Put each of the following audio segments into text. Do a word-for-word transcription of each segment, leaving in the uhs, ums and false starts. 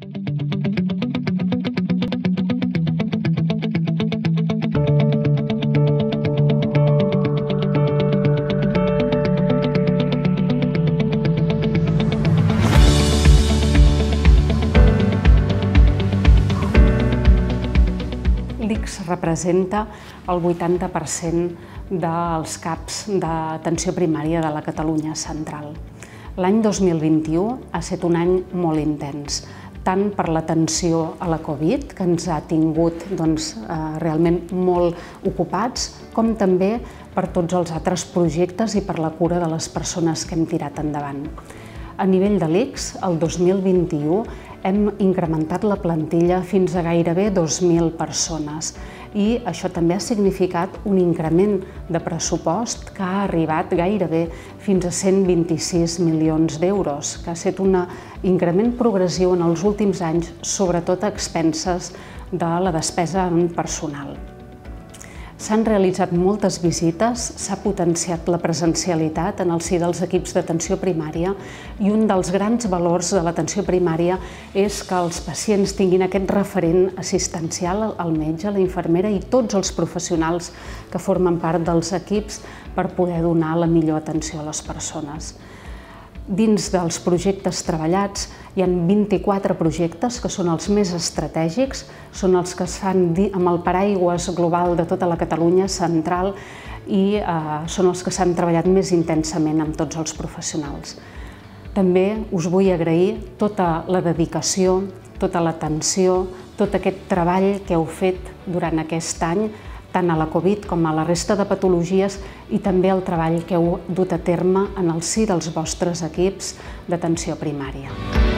L'I C S representa el vuitanta per cent dels CAPs d'atenció primària de la Catalunya central. L'any dos mil vint-i-u ha estat un any molt intens, tant per l'atenció a la Covid, que ens ha tingut doncs, eh, realment molt ocupats, com també per tots els altres projectes i per la cura de les persones que hem tirat endavant. A nivell de l'I C S, el dos mil vint-i-u hem incrementat la plantilla fins a gairebé dos mil persones i això també ha significat un increment de pressupost que ha arribat gairebé fins a cent vint-i-sis milions d'euros, que ha estat un increment progressiu en els últims anys, sobretot a expenses de la despesa en personal. S'han realitzat moltes visites, s'ha potenciat la presencialitat en el si dels equips d'atenció primària i un dels grans valors de l'atenció primària és que els pacients tinguin aquest referent assistencial, el metge, la infermera i tots els professionals que formen part dels equips per poder donar la millor atenció a les persones. Dins dels projectes treballats hi ha vint-i-quatre projectes que són els més estratègics, són els que es fan amb el paraigües global de tota la Catalunya central i són els que s'han treballat més intensament amb tots els professionals. També us vull agrair tota la dedicació, tota l'atenció, tot aquest treball que heu fet durant aquest any, tant a la Covid com a la resta de patologies i també el treball que heu dut a terme en el si dels vostres equips d'atenció primària.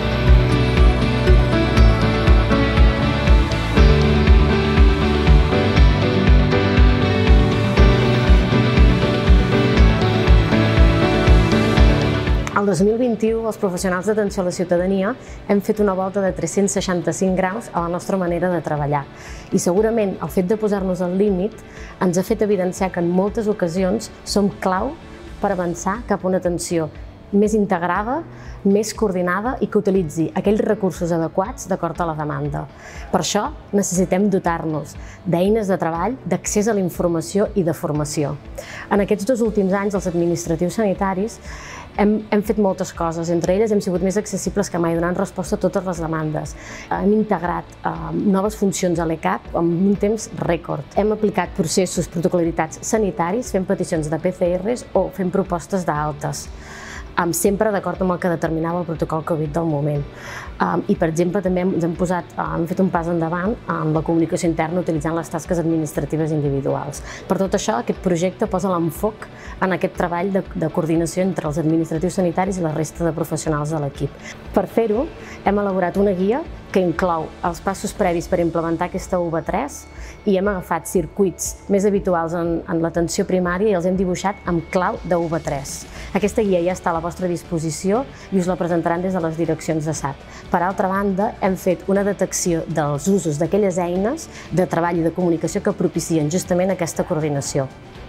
El dos mil vint-i-u, els professionals d'atenció a la ciutadania hem fet una volta de tres-cents seixanta-cinc graus a la nostra manera de treballar. I segurament el fet de posar-nos al límit ens ha fet evidenciar que en moltes ocasions som clau per avançar cap a una atenció més integrada, més coordinada i que utilitzi aquells recursos adequats d'acord a la demanda. Per això necessitem dotar-nos d'eines de treball, d'accés a la informació i de formació. En aquests dos últims anys, els administratius sanitaris Hem, hem fet moltes coses, entre elles hem sigut més accessibles que mai, donant resposta a totes les demandes. Hem integrat eh, noves funcions a l'E CAP en un temps rècord. Hem aplicat processos, protocolaritats sanitaris, fent peticions de P C Rs o fent propostes d'altes, sempre d'acord amb el que determinava el protocol Covid del moment. I, per exemple, també ens hem, posat, hem fet un pas endavant en la comunicació interna utilitzant les tasques administratives individuals. Per tot això, aquest projecte posa l'enfoc en aquest treball de, de coordinació entre els administratius sanitaris i la resta de professionals de l'equip. Per fer-ho, hem elaborat una guia que inclou els passos previs per implementar aquesta U V tres i hem agafat circuits més habituals en, en l'atenció primària i els hem dibuixat amb clau de U V tres. Aquesta guia ja està a la vostra disposició i us la presentaran des de les direccions de S A P. Per altra banda, hem fet una detecció dels usos d'aquelles eines de treball i de comunicació que propicien justament aquesta coordinació.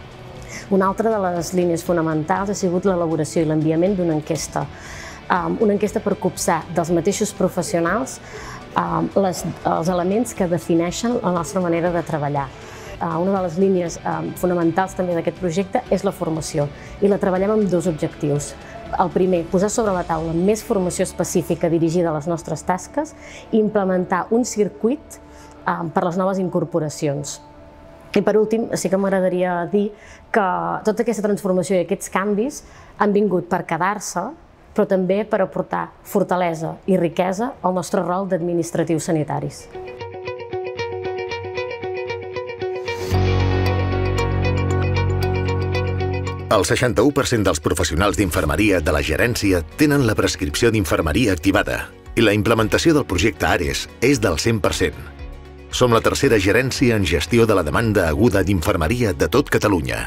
Una altra de les línies fonamentals ha sigut l'elaboració i l'enviament d'una enquesta. Una enquesta per copsar dels mateixos professionals les, els elements que defineixen la nostra manera de treballar. Una de les línies fonamentals també d'aquest projecte és la formació i la treballem amb dos objectius. El primer, posar sobre la taula més formació específica dirigida a les nostres tasques i implementar un circuit per les noves incorporacions. I per últim, sí que m'agradaria dir que tota aquesta transformació i aquests canvis han vingut per quedar-se, però també per aportar fortalesa i riquesa al nostre rol d'administratius sanitaris. El seixanta-u per cent dels professionals d'infermeria de la gerència tenen la prescripció d'infermeria activada i la implementació del projecte ARES és del cent per cent. Som la tercera gerència en gestió de la demanda aguda d'infermeria de tot Catalunya.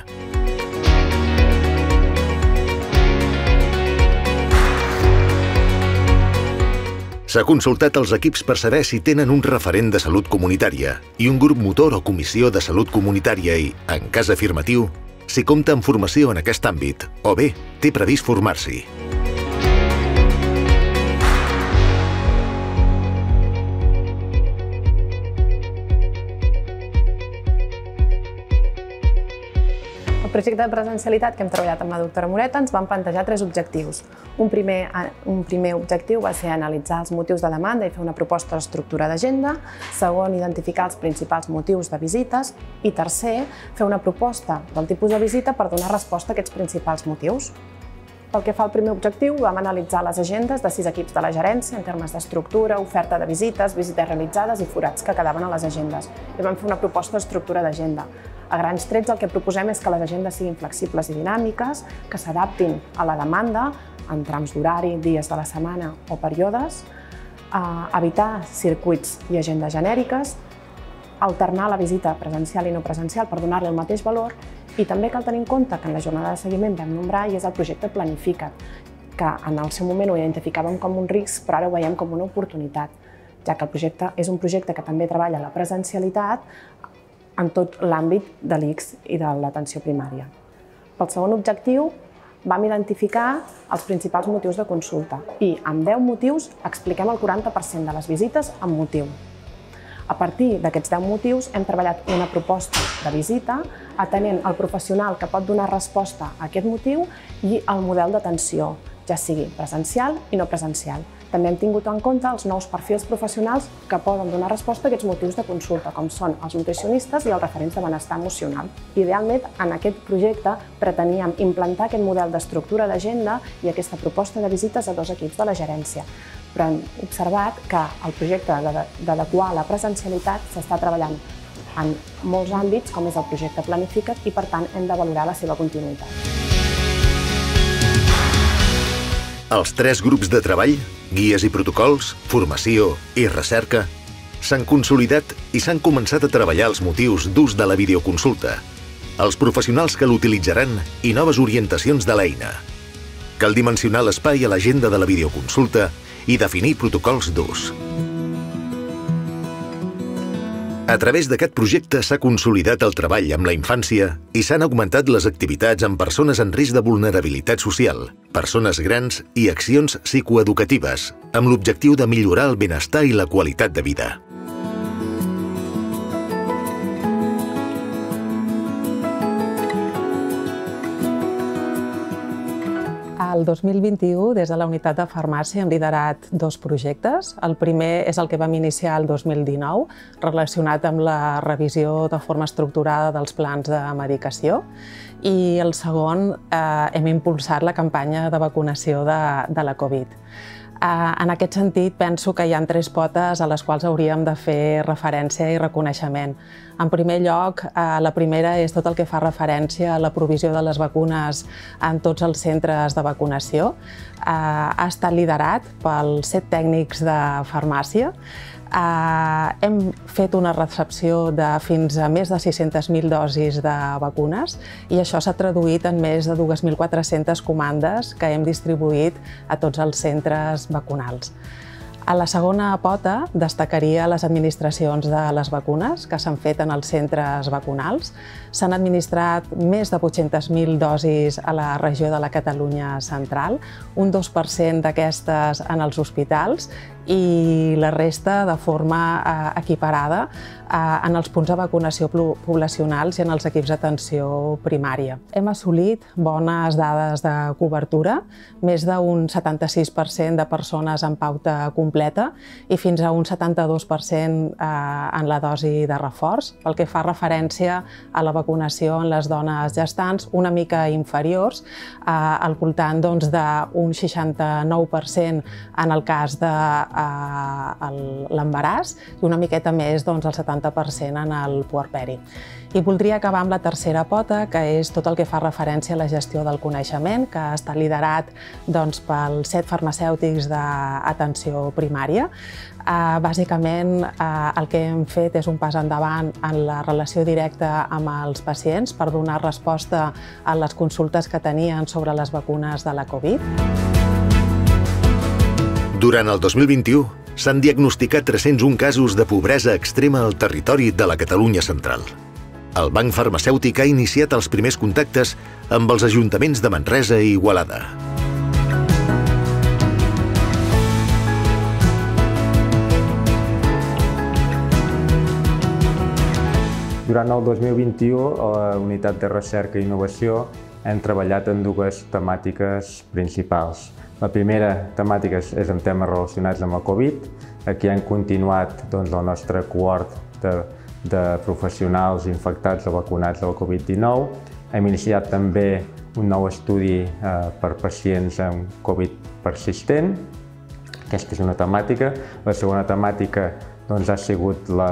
S'ha consultat els equips per saber si tenen un referent de salut comunitària i un grup motor o comissió de salut comunitària i, en cas afirmatiu, si compta amb formació en aquest àmbit o bé té previst formar-s'hi. projecte de presencialitat que hem treballat amb la doctora Moreta ens van plantejar tres objectius. Un primer, un primer objectiu va ser analitzar els motius de demanda i fer una proposta d'estructura d'agenda. Segon, identificar els principals motius de visites. I tercer, fer una proposta del tipus de visita per donar resposta a aquests principals motius. Pel que fa al primer objectiu, vam analitzar les agendes de sis equips de la gerència en termes d'estructura, oferta de visites, visites realitzades i forats que quedaven a les agendes. I vam fer una proposta d'estructura d'agenda. A grans trets el que proposem és que les agendes siguin flexibles i dinàmiques, que s'adaptin a la demanda en trams d'horari, dies de la setmana o períodes, evitar circuits i agendes genèriques, alternar la visita presencial i no presencial per donar-li el mateix valor. I també cal tenir en compte que en la jornada de seguiment vam nombrar i és el projecte Planifica't, que en el seu moment ho identificàvem com un risc, però ara ho veiem com una oportunitat, ja que el projecte és un projecte que també treballa la presencialitat en tot l'àmbit de l'I C S i de l'atenció primària. Pel segon objectiu, vam identificar els principals motius de consulta i amb deu motius expliquem el quaranta per cent de les visites amb motiu. A partir d'aquests deu motius hem treballat una proposta de visita atenent el professional que pot donar resposta a aquest motiu i el model d'atenció, ja sigui presencial i no presencial. També hem tingut en compte els nous perfils professionals que poden donar resposta a aquests motius de consulta, com són els nutricionistes i els referents de benestar emocional. Idealment, en aquest projecte preteníem implantar aquest model d'estructura d'agenda i aquesta proposta de visites a dos equips de la gerència. Però hem observat que el projecte d'adequar la presencialitat s'està treballant en molts àmbits, com és el projecte Planifica't, i per tant hem de valorar la seva continuïtat. Els tres grups de treball, guies i protocols, formació i recerca, s'han consolidat i s'han començat a treballar els motius d'ús de la videoconsulta, els professionals que l'utilitzaran i noves orientacions de l'eina. Cal dimensionar l'espai a l'agenda de la videoconsulta i definir protocols d'ús. A través d'aquest projecte s'ha consolidat el treball amb la infància i s'han augmentat les activitats amb persones en risc de vulnerabilitat social, persones grans i accions psicoeducatives, amb l'objectiu de millorar el benestar i la qualitat de vida. El dos mil vint-i-u, des de la unitat de farmàcia, hem liderat dos projectes. El primer és el que vam iniciar el dos mil dinou, relacionat amb la revisió de forma estructurada dels plans de medicació. I el segon, eh, hem impulsat la campanya de vacunació de, de la Covid. En aquest sentit, penso que hi ha tres potes a les quals hauríem de fer referència i reconeixement. En primer lloc, la primera és tot el que fa referència a la provisió de les vacunes en tots els centres de vacunació. Ha estat liderat pels set tècnics de farmàcia. Hem fet una recepció de fins a més de sis-centes mil dosis de vacunes i això s'ha traduït en més de dues mil quatre-centes comandes que hem distribuït a tots els centres vacunals. A la segona pota destacaria les administracions de les vacunes que s'han fet en els centres vacunals. S'han administrat més de vuit-centes mil dosis a la regió de la Catalunya central, un dos per cent d'aquestes en els hospitals i la resta de forma eh, equiparada eh, en els punts de vacunació poblacionals i en els equips d'atenció primària. Hem assolit bones dades de cobertura, més d'un setanta-sis per cent de persones en pauta completa i fins a un setanta-dos per cent eh, en la dosi de reforç, pel que fa referència a la vacunació en les dones gestants, una mica inferiors, eh, al voltant doncs, d'un seixanta-nou per cent en el cas de l'embaràs i una miqueta més doncs, el setanta per cent en el puerperi. I voldria acabar amb la tercera pota, que és tot el que fa referència a la gestió del coneixement, que està liderat doncs, pels set farmacèutics d'atenció primària. Uh, bàsicament, uh, el que hem fet és un pas endavant en la relació directa amb els pacients per donar resposta a les consultes que tenien sobre les vacunes de la Covid. Durant el dos mil vint-i-u s'han diagnosticat tres-cents un casos de pobresa extrema al territori de la Catalunya central. El Banc Farmacèutic ha iniciat els primers contactes amb els ajuntaments de Manresa i Igualada. Durant el dos mil vint-i-u, a la Unitat de Recerca i Innovació hem treballat en dues temàtiques principals. La primera temàtica és en temes relacionats amb el Covid. Aquí hem continuat doncs, el nostre cohort de, de professionals infectats o vacunats del Covid dinou. Hem iniciat també un nou estudi eh, per pacients amb Covid persistent. Aquesta és una temàtica. La segona temàtica doncs, ha sigut la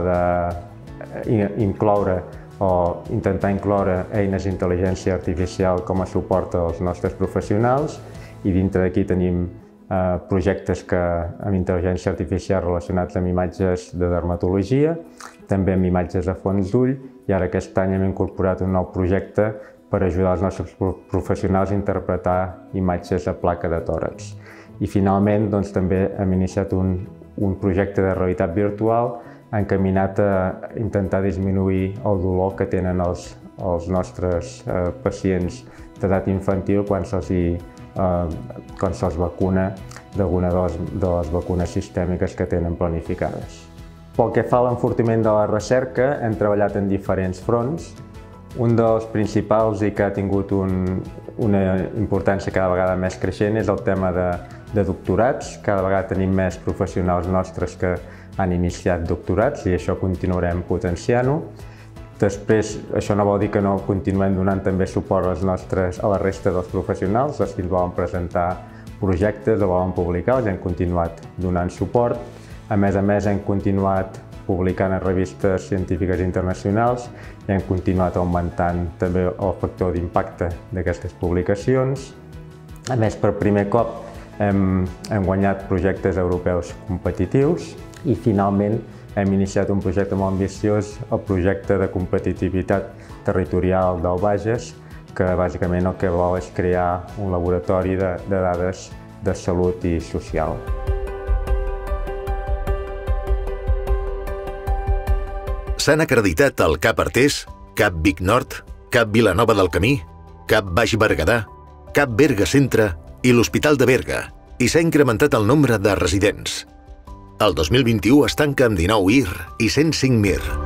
d'incloure o intentar incloure eines d'intel·ligència artificial com a suport als nostres professionals, i dintre d'aquí tenim eh, projectes que, amb intel·ligència artificial relacionats amb imatges de dermatologia, també amb imatges de fons d'ull, i ara aquest any hem incorporat un nou projecte per ajudar els nostres professionals a interpretar imatges de placa de tòrax. I finalment doncs, també hem iniciat un, un projecte de realitat virtual encaminat a intentar disminuir el dolor que tenen els, els nostres eh, pacients d'edat infantil quan se'ls eh, quan se'ls vacuna d'alguna de, les, de les vacunes sistèmiques que tenen planificades. Pel que fa a l'enfortiment de la recerca, hem treballat en diferents fronts. Un dels principals i que ha tingut un, una importància cada vegada més creixent és el tema de, de doctorats. Cada vegada tenim més professionals nostres que han iniciat doctorats i això continuarem potenciant-ho. Després, això no vol dir que no continuem donant també suport als nostres, a la resta dels professionals, els que ens volen presentar projectes o volen publicar, els hem continuat donant suport. A més a més, hem continuat publicant en revistes científiques internacionals i hem continuat augmentant també el factor d'impacte d'aquestes publicacions. A més, per primer cop hem, hem guanyat projectes europeus competitius i finalment hem iniciat un projecte molt ambiciós, el projecte de competitivitat territorial del Bages, que bàsicament el que vol és crear un laboratori de, de dades de salut i social. S'han acreditat el CAP Artés, CAP Vic Nord, CAP Vilanova del Camí, CAP Baix Berguedà, CAP Berga Centre i l'Hospital de Berga, i s'ha incrementat el nombre de residents. El dos mil vint-i-u es tanca amb dinou I R i cent cinc M I R.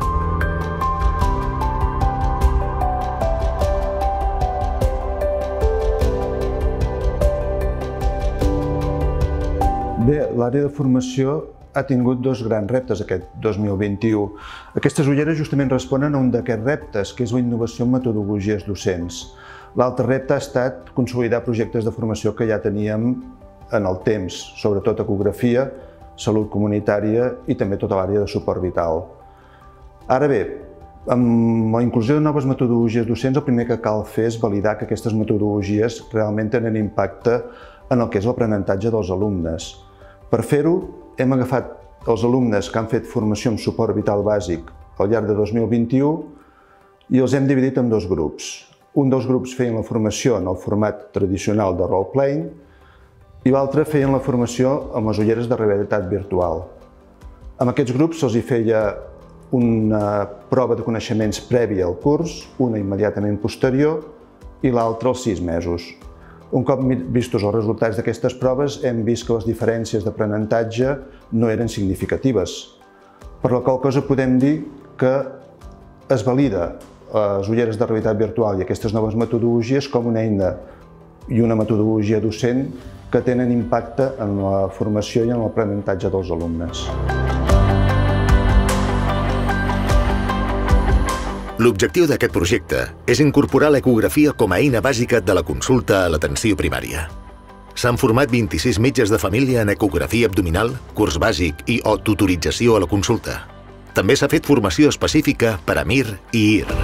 Bé, l'àrea de formació ha tingut dos grans reptes aquest dos mil vint-i-u. Aquestes ulleres justament responen a un d'aquests reptes, que és la innovació en metodologies docents. L'altre repte ha estat consolidar projectes de formació que ja teníem en el temps, sobretot ecografia, salut comunitària i també tota l'àrea de suport vital. Ara bé, amb la inclusió de noves metodologies docents, el primer que cal fer és validar que aquestes metodologies realment tenen impacte en el que és l'aprenentatge dels alumnes. Per fer-ho, hem agafat els alumnes que han fet formació en suport vital bàsic al llarg de dos mil vint-i-u i els hem dividit en dos grups. Un dels grups feien la formació en el format tradicional de role-playing i l'altre feien la formació amb les ulleres de realitat virtual. Amb aquests grups se'ls hi feia una prova de coneixements prèvia al curs, una immediatament posterior i l'altra als sis mesos. Un cop vistos els resultats d'aquestes proves, hem vist que les diferències d'aprenentatge no eren significatives. Per la qual cosa podem dir que es valida les ulleres de realitat virtual i aquestes noves metodologies com una eina i una metodologia docent que tenen impacte en la formació i en l'aprenentatge dels alumnes. L'objectiu d'aquest projecte és incorporar l'ecografia com a eina bàsica de la consulta a l'atenció primària. S'han format vint-i-sis metges de família en ecografia abdominal, curs bàsic i o tutorització a la consulta. També s'ha fet formació específica per a M I R i I R.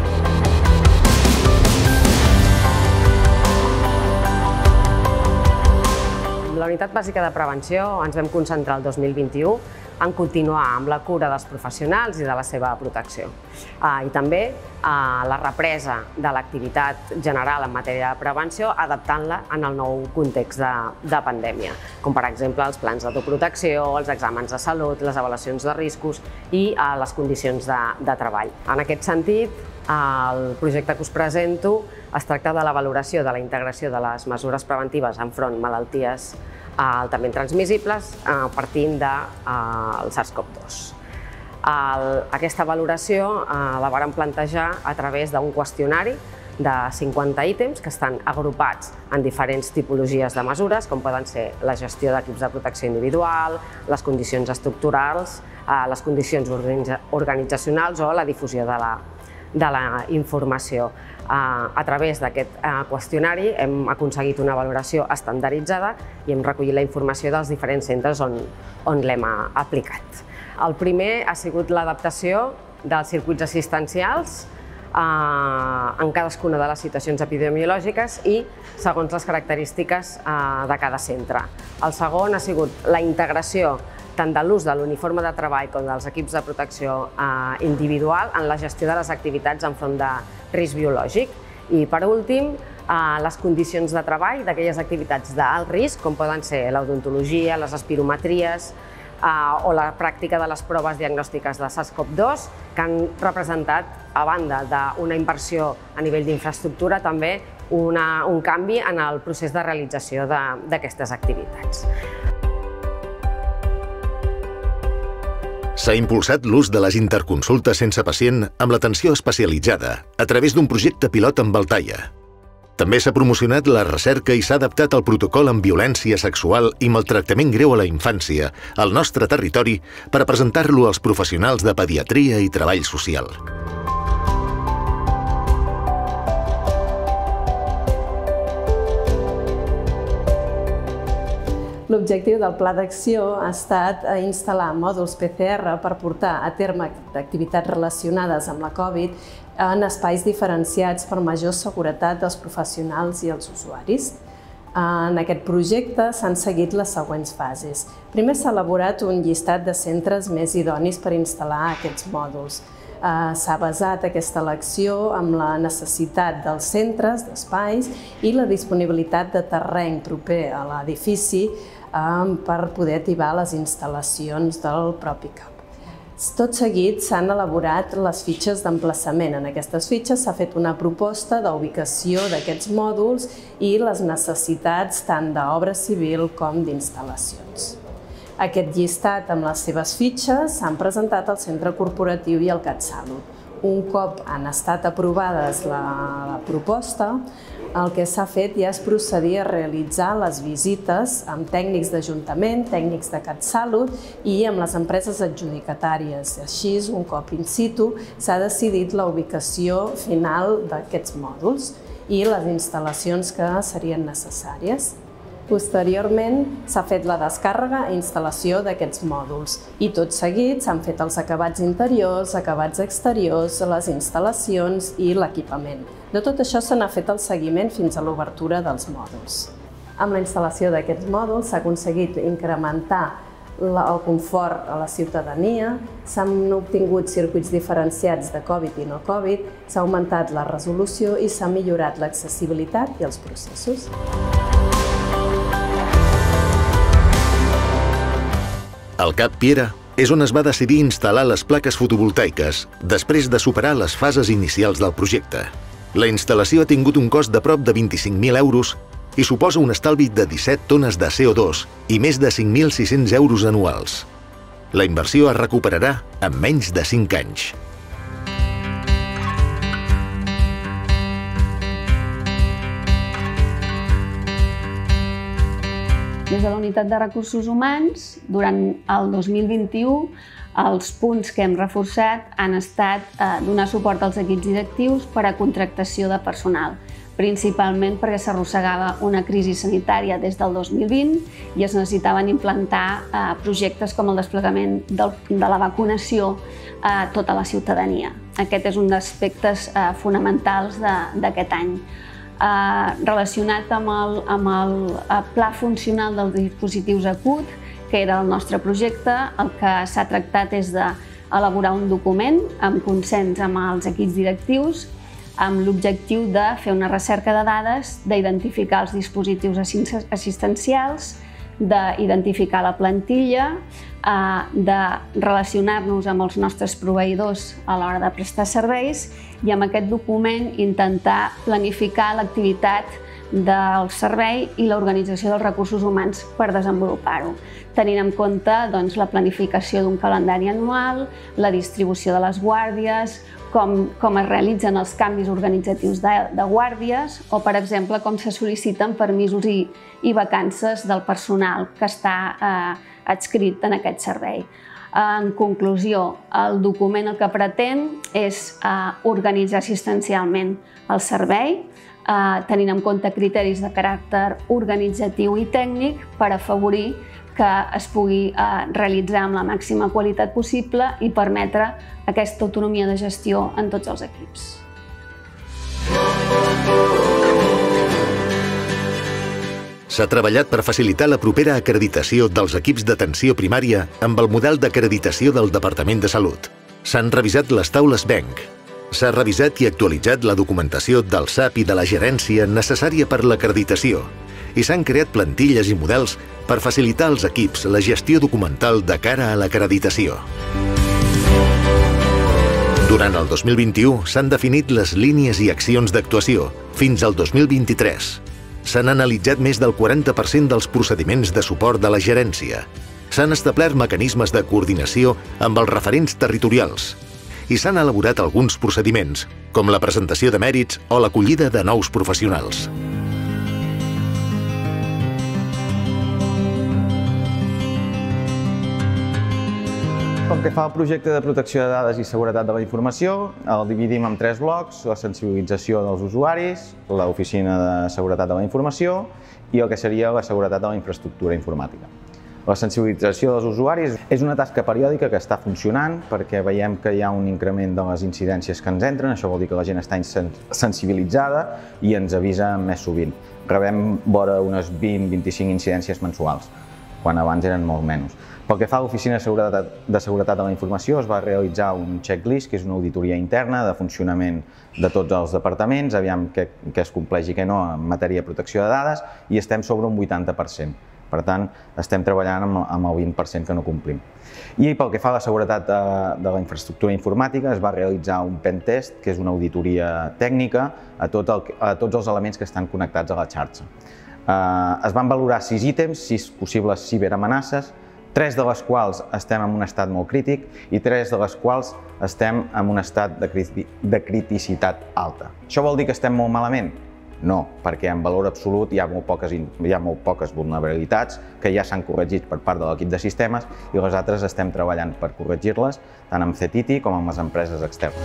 La Unitat Bàsica de Prevenció ens vam concentrar el dos mil vint-i-u en continuar amb la cura dels professionals i de la seva protecció. I també la represa de l'activitat general en matèria de prevenció, adaptant-la en el nou context de, de pandèmia, com per exemple els plans d'autoprotecció, els exàmens de salut, les avaluacions de riscos i les condicions de, de treball. En aquest sentit, el projecte que us presento es tracta de la valoració de la integració de les mesures preventives enfront malalties altament transmissibles partint del SARS CoV dos. Aquesta valoració la vàrem plantejar a través d'un qüestionari de cinquanta ítems que estan agrupats en diferents tipologies de mesures, com poden ser la gestió d'equips de protecció individual, les condicions estructurals, les condicions organitzacionals o la difusió de la informació. A través d'aquest qüestionari hem aconseguit una valoració estandarditzada i hem recollit la informació dels diferents centres on l'hem aplicat. El primer ha sigut l'adaptació dels circuits assistencials en cadascuna de les situacions epidemiològiques i segons les característiques de cada centre. El segon ha sigut la integració tant de l'ús de l'uniforme de treball com dels equips de protecció individual en la gestió de les activitats enfront de risc biològic. I, per últim, les condicions de treball d'aquelles activitats d'alt risc, com poden ser l'odontologia, les espirometries o la pràctica de les proves diagnòstiques de SARS CoV dos, que han representat, a banda d'una inversió a nivell d'infraestructura, també un canvi en el procés de realització d'aquestes activitats. S'ha impulsat l'ús de les interconsultes sense pacient amb l'atenció especialitzada a través d'un projecte pilot amb Altaia. També s'ha promocionat la recerca i s'ha adaptat el protocol en violència sexual i maltractament greu a la infància al nostre territori per a presentar-lo als professionals de pediatria i treball social. L'objectiu del Pla d'Acció ha estat instal·lar mòduls P C R per portar a terme activitats relacionades amb la Covid en espais diferenciats per major seguretat dels professionals i els usuaris. En aquest projecte s'han seguit les següents fases. Primer s'ha elaborat un llistat de centres més idonis per instal·lar aquests mòduls. S'ha basat aquesta elecció amb la necessitat dels centres, d'espais i la disponibilitat de terreny proper a l'edifici per poder ativar les instal·lacions del propi C A P. Tot seguit s'han elaborat les fitxes d'emplaçament. En aquestes fitxes s'ha fet una proposta d'ubicació d'aquests mòduls i les necessitats tant d'obra civil com d'instal·lacions. Aquest llistat amb les seves fitxes s'han presentat al Centre Corporatiu i al CatSalut. Un cop han estat aprovades la proposta, el que s'ha fet ja és procedir a realitzar les visites amb tècnics d'Ajuntament, tècnics de CatSalut i amb les empreses adjudicatàries. Així, un cop in situ, s'ha decidit la ubicació final d'aquests mòduls i les instal·lacions que serien necessàries. Posteriorment, s'ha fet la descàrrega i instal·lació d'aquests mòduls i tot seguit s'han fet els acabats interiors, acabats exteriors, les instal·lacions i l'equipament. De tot això se n'ha fet el seguiment fins a l'obertura dels mòduls. Amb la instal·lació d'aquests mòduls s'ha aconseguit incrementar el confort a la ciutadania, s'han obtingut circuits diferenciats de Covid i no Covid, s'ha augmentat la resolució i s'ha millorat l'accessibilitat i els processos. Al Cap Piera és on es va decidir instal·lar les plaques fotovoltaiques després de superar les fases inicials del projecte. La instal·lació ha tingut un cost de prop de vint-i-cinc mil euros i suposa un estalvi de disset tones de C O dos i més de cinc mil sis-cents euros anuals. La inversió es recuperarà en menys de cinc anys. Des de la Unitat de Recursos Humans, durant el dos mil vint-i-u, els punts que hem reforçat han estat donar suport als equips directius per a contractació de personal, principalment perquè s'arrossegava una crisi sanitària des del dos mil vint i es necessitaven implantar projectes com el desplegament de la vacunació a tota la ciutadania. Aquest és un dels aspectes fonamentals d'aquest any. Relacionat amb el pla funcional dels dispositius A C U T, que era el nostre projecte, el que s'ha tractat és d'elaborar un document amb consens amb els equips directius amb l'objectiu de fer una recerca de dades, d'identificar els dispositius assistencials, d'identificar la plantilla, de relacionar-nos amb els nostres proveïdors a l'hora de prestar serveis i amb aquest document intentar planificar l'activitat del servei i l'organització dels recursos humans per desenvolupar-ho, tenint en compte doncs, la planificació d'un calendari anual, la distribució de les guàrdies, com, com es realitzen els canvis organitzatius de, de guàrdies o, per exemple, com se sol·liciten permisos i, i vacances del personal que està eh, adscrit en aquest servei. En conclusió, el document el que pretén és eh, organitzar assistencialment el servei, eh, tenint en compte criteris de caràcter organitzatiu i tècnic per afavorir que es pugui eh, realitzar amb la màxima qualitat possible i permetre aquesta autonomia de gestió en tots els equips. S'ha treballat per facilitar la propera acreditació dels equips d'atenció primària amb el model d'acreditació del Departament de Salut. S'han revisat les taules B E N C. S'ha revisat i actualitzat la documentació del S A P i de la gerència necessària per l'acreditació i s'han creat plantilles i models per facilitar als equips la gestió documental de cara a l'acreditació. Durant el dos mil vint-i-u s'han definit les línies i accions d'actuació fins al dos mil vint-i-tres. S'han analitzat més del quaranta per cent dels procediments de suport de la gerència. S'han establert mecanismes de coordinació amb els referents territorials i s'han elaborat alguns procediments, com la presentació de mèrits o l'acollida de nous professionals. Pel que fa al projecte de protecció de dades i seguretat de la informació, el dividim en tres blocs: la sensibilització dels usuaris, l'oficina de seguretat de la informació i el que seria la seguretat de la infraestructura informàtica. La sensibilització dels usuaris és una tasca periòdica que està funcionant perquè veiem que hi ha un increment de les incidències que ens entren, això vol dir que la gent està sensibilitzada i ens avisa més sovint. Rebem vora unes vint a vint-i-cinc incidències mensuals, quan abans eren molt menys. Pel que fa a l'Oficina de Seguretat de la Informació, es va realitzar un checklist, que és una auditoria interna de funcionament de tots els departaments, aviam què es compleix i què no en matèria de protecció de dades, i estem sobre un vuitanta per cent. Per tant, estem treballant amb el vint per cent que no complim. I pel que fa a la seguretat de la infraestructura informàtica, es va realitzar un pen test, que és una auditoria tècnica a tots els elements que estan connectats a la xarxa. Es van valorar sis ítems, sis possibles ciberamenaces, tres de les quals estem en un estat molt crític i tres de les quals estem en un estat de criticitat alta. Això vol dir que estem molt malament? No, perquè en valor absolut hi ha molt poques, hi ha molt poques vulnerabilitats que ja s'han corregit per part de l'equip de sistemes i les altres estem treballant per corregir-les tant amb C T I T com amb les empreses externes.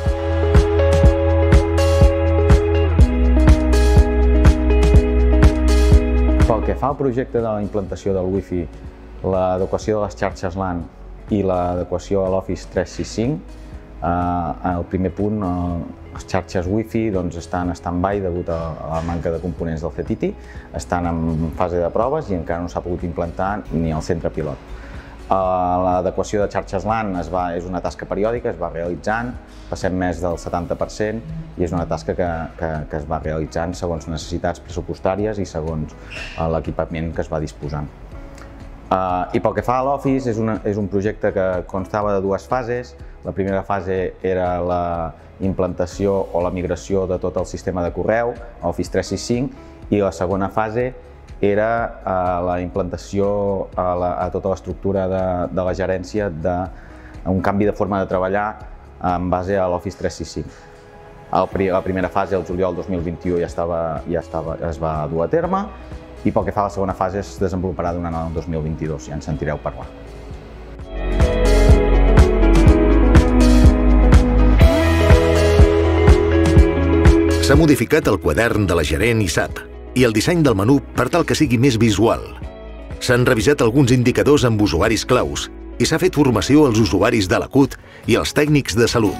Pel que fa al projecte de la implantació del Wi-Fi, l'adequació de les xarxes LAN i l'adequació a l'Office tres sis cinc, el primer punt, les xarxes Wi-Fi estan en stand-by degut a la manca de components del C T I T I, estan en fase de proves i encara no s'ha pogut implantar ni al centre pilot. L'adequació de xarxes LAN és una tasca periòdica, es va realitzant, passem més del setanta per cent i és una tasca que es va realitzant segons necessitats pressupostàries i segons l'equipament que es va disposant. I pel que fa a l'Office, és un projecte que constava de dues fases. La primera fase era la implantació o la migració de tot el sistema de correu, Office tres sis cinc, i la segona fase era la implantació a tota l'estructura de la gerència d'un canvi de forma de treballar en base a l'Office tres sis cinc. La primera fase, el juliol dos mil vint-i-u, ja es va dur a terme, i pel que fa a la segona fase es desenvoluparà durant el dos mil vint-i-dos, ja en sentireu parlar. S'ha modificat el quadern de la gerent i S A P i el disseny del menú per tal que sigui més visual. S'han revisat alguns indicadors amb usuaris claus i s'ha fet formació als usuaris de la C U T i als tècnics de salut.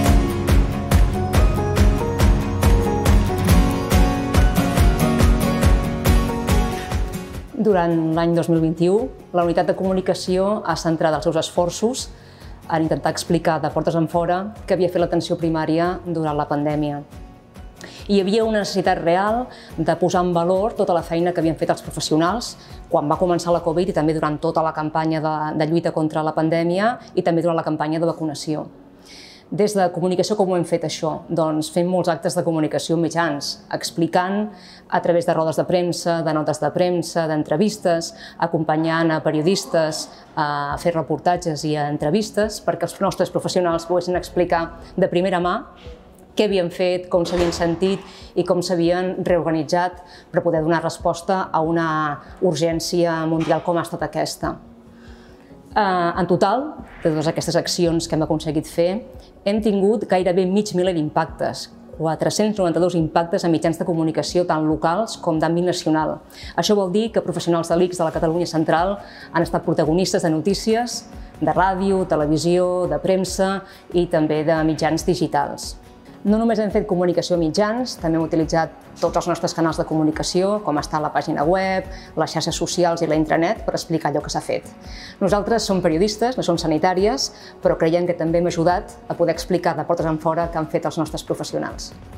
Durant l'any dos mil vint-i-u, la unitat de comunicació ha centrat els seus esforços en intentar explicar de portes enfora què havia fet l'atenció primària durant la pandèmia. Hi havia una necessitat real de posar en valor tota la feina que havien fet els professionals quan va començar la Covid i també durant tota la campanya de, de lluita contra la pandèmia i també durant la campanya de vacunació. Des de comunicació, com ho hem fet això? Doncs fent molts actes de comunicació en mitjans, explicant a través de rodes de premsa, de notes de premsa, d'entrevistes, acompanyant a periodistes a fer reportatges i a entrevistes perquè els nostres professionals poguessin explicar de primera mà què havien fet, com s'havien sentit i com s'havien reorganitzat per poder donar resposta a una urgència mundial com ha estat aquesta. En total, de totes aquestes accions que hem aconseguit fer, hem tingut gairebé mig miler d'impactes, quatre-cents noranta-dos impactes en mitjans de comunicació tant locals com d'àmbit nacional. Això vol dir que professionals de l'I C S de la Catalunya Central han estat protagonistes de notícies, de ràdio, televisió, de premsa i també de mitjans digitals. No només hem fet comunicació a mitjans, també hem utilitzat tots els nostres canals de comunicació, com està la pàgina web, les xarxes socials i la intranet, per explicar allò que s'ha fet. Nosaltres som periodistes, no som sanitàries, però creiem que també hem ajudat a poder explicar de portes enfora què han fet els nostres professionals.